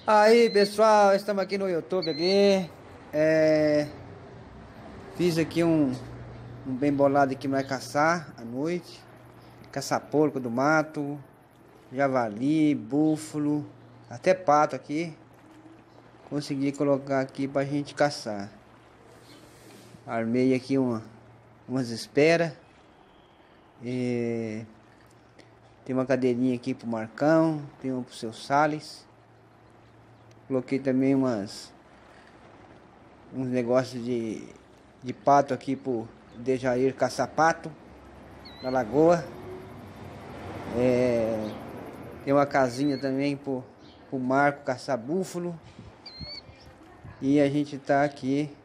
Aí pessoal, estamos aqui no YouTube aqui. É, Fiz aqui um bem bolado aqui vai caçar à noite. Caçar porco do mato, javali, búfalo, até pato aqui. Consegui colocar aqui pra gente caçar. Armei aqui umas esperas. E tem uma cadeirinha aqui pro Marcão, tem uma pro seu Salles. Coloquei também uns negócios de pato aqui pro Dejair caçar pato na lagoa. Tem uma casinha também pro Marco caçar búfalo. E a gente tá aqui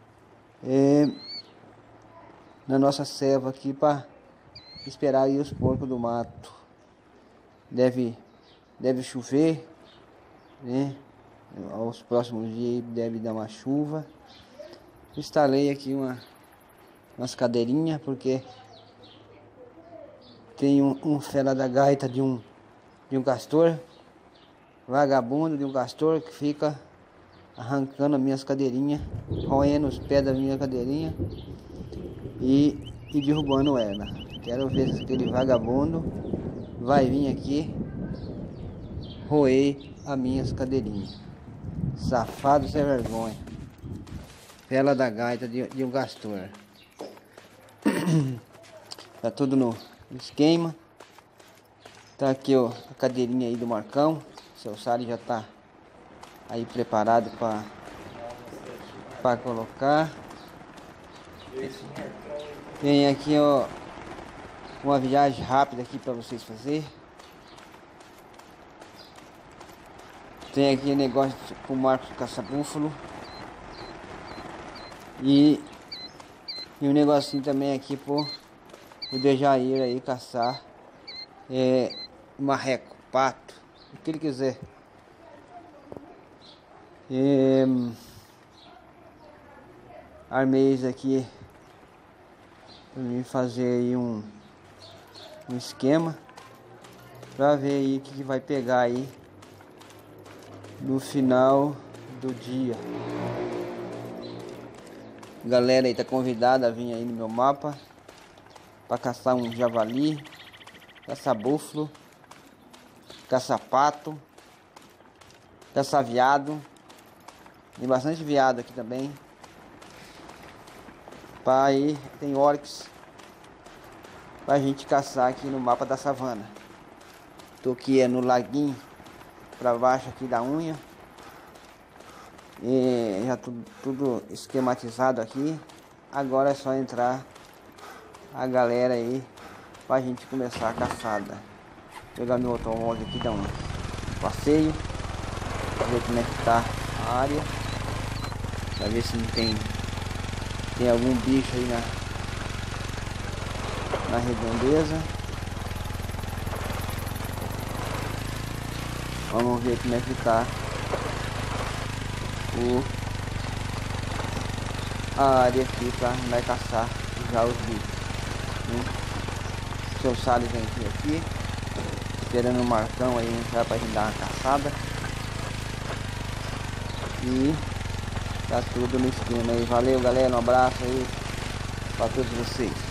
na nossa selva aqui para esperar aí os porcos do mato. Deve chover, né? Aos próximos dias deve dar uma chuva. Instalei aqui umas cadeirinhas porque tem um fera da gaita de um castor, vagabundo de um castor, que fica arrancando as minhas cadeirinhas, roendo os pés da minha cadeirinha e derrubando ela. Quero ver se aquele vagabundo vai vir aqui roer as minhas cadeirinhas. Safado sem vergonha. Fera da gaita de um castor. Tá tudo no esquema. Tá aqui, ó, a cadeirinha aí do Marcão. Seu Sari já tá aí preparado para colocar. Tem aqui, ó, uma viagem rápida aqui para vocês fazer. Tem aqui negócio pro Marcos caçar búfalo. E um negocinho também aqui pro Dejair aí caçar marreco, pato, o que ele quiser. Armei isso aqui pra mim fazer aí um esquema pra ver aí o que vai pegar aí no final do dia. Galera aí tá convidada a vir aí no meu mapa para caçar um javali, caçar búfalo, caçar pato, caçar veado. Tem bastante veado aqui também. Aí tem oryx pra gente caçar aqui no mapa da savana. Tô aqui no laguinho pra baixo aqui da unha. E já tudo esquematizado aqui. Agora é só entrar a galera aí pra gente começar a caçada. Pegar meu automóvel aqui, dar um passeio pra ver como é que tá a área, pra ver se não tem algum bicho aí na redondeza. Vamos ver como é que tá a área aqui pra vai caçar já os bichos, né? Seu Salles vem aqui esperando o Marcão aí entrar pra gente dar uma caçada. E tá tudo no esquema aí. Valeu galera, um abraço aí pra todos vocês.